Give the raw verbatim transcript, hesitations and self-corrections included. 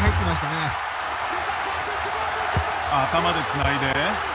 入ってましたね。 頭でつないで